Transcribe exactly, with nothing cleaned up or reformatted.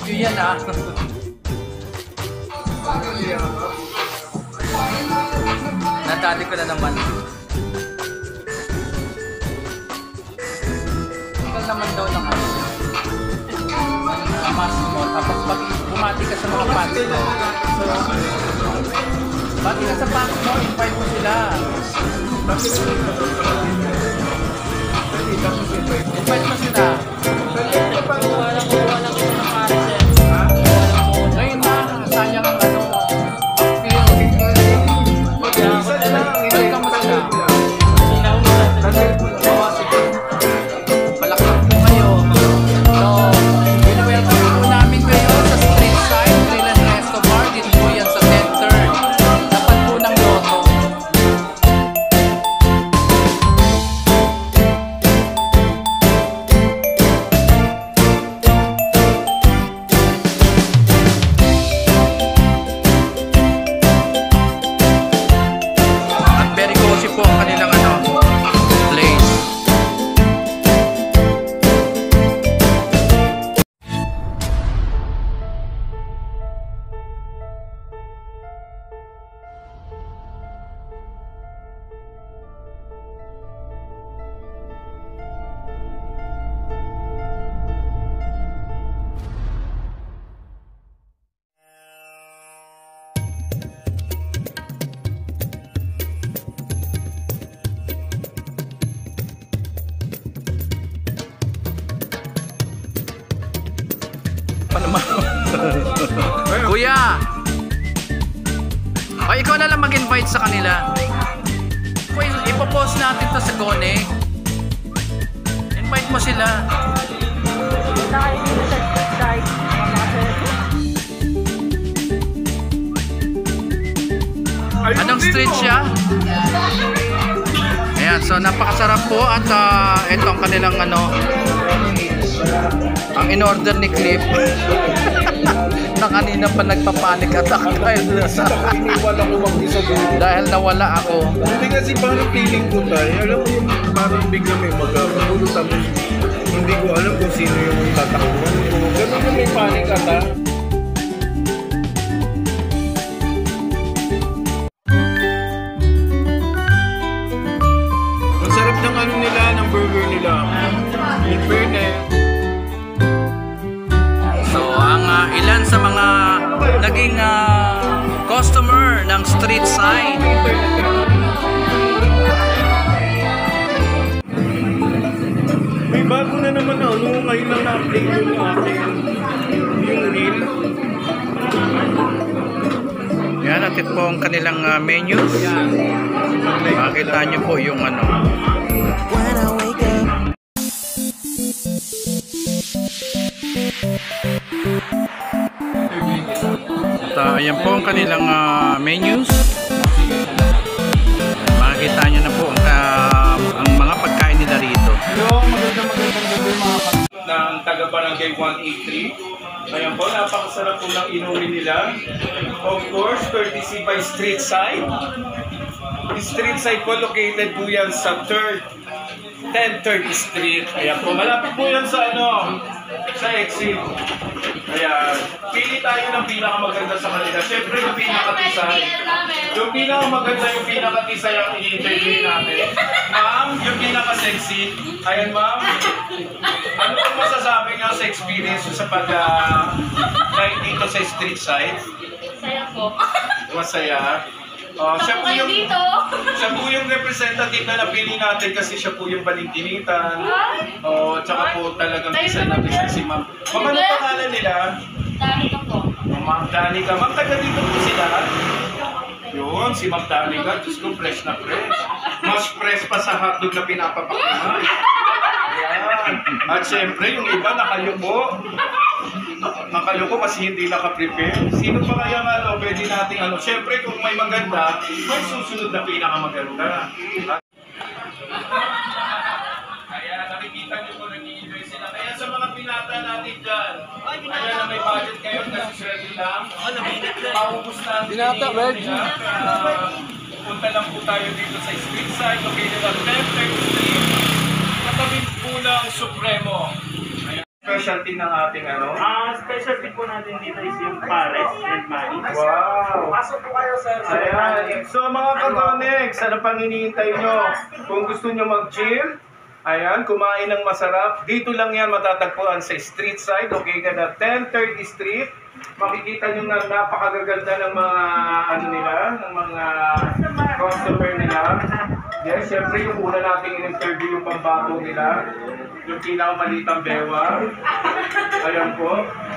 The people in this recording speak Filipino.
Review yan ah. Natali ko na naman. Ikaw naman daw ng ano. Mas mo. Tapos pag bumati ka sa mga fans mo. Bati ka sa fans mo, invite mo sila. Invite mo sila. Kuha lang, kuha lang ito ng Maricel. Ngayon na, sayang ang ano. Kuya! O, ikaw na lang mag-invite sa kanila. Kuya, ipopost natin to sa Gone. Invite mo sila. Anong street siya? Ayan, so napakasarap po at uh, ito ang kanilang ano, ang in-order ni Cliff. Na kanina pa nagpapanik attack dahil sa dahil nawala ako. Hindi kasi parang feeling ko tayo, alam mo yung parang bigla may magkakagulo tapos hindi ko alam kung sino yung tatakbuhan. Ganun na may panic attack. Ang sarap ng ano nila, ng burger nila. In fairness. Ilan sa mga naging uh, customer ng street side. May bago na naman na ano, ngayon lang na-update yung akin yung reel. Yan, natin po ang kanilang uh, menus. Makita nyo po yung ano. At uh, ayan po ang kanilang uh, menus. Makikita nyo na po ang, uh, ang mga pagkain nila rito. Hello, magandang magandang gabi mga kapatid ng taga-barangay one eighty-three. Ayan po, napakasarap po ng inumin nila. Of course, courtesy by Street Side. Street Side po, located po yan sa third ten thirty Street. Ayan po, malapit po yan sa ano, sa exit. Ayan, pili tayo ng pinakamaganda sa kanila. Siyempre yung pinakatisay. Yung pinakamaganda, yung pinakatisay ang i-interview natin. Ma'am, yung pinaka-sexy. Ayan ma'am. Ano po masasabi nga sa experience sa pag-ride uh, dito sa street side? Masaya po. Masaya. Uh, siya, po yung, siya po yung representative na napili natin kasi siya po yung balintinitan. O, uh, tsaka po talagang isa na isa si ma'am. Ma'am, ano pangalan nila? Danica po. Ma'am Danica. Ma'am, taga dito po sila. Yun, si Ma'am Danica. Diyos ko, fresh na fresh. Mas fresh pa sa hotdog na pinapapakiman. Ayan. At syempre, yung iba nakayuko. Nakayuko kasi hindi naka-prepare. Sino pa kaya nga ano, pwede nating ano. Syempre, kung may maganda, may susunod na pinakamaganda. Kaya nakikita niyo po nag-i-enjoy sila. Kaya sa mga pinata natin dyan, kaya na may budget kayo kasi ready lang. Paubos na ang binata, ready. Punta lang po tayo dito sa street side, located at ten thirty Street. Katabi po ng Supremo. specialty ng ating ano? Ang specialty po natin dito is yung pares and mais. Wow! Pasok po kayo, sir. Ayan. So mga kagonex, ano pang hinihintay nyo? Kung gusto nyo mag-chill, ayan, kumain ng masarap. Dito lang yan matatagpuan sa street side, located at ten thirty Street. Makikita nyo na napakagaganda ng mga ano nila, ng mga customer nila. Yes, syempre yung una nating in-interview yung pambato nila, yung pinakamalitang bewa. Ayan po.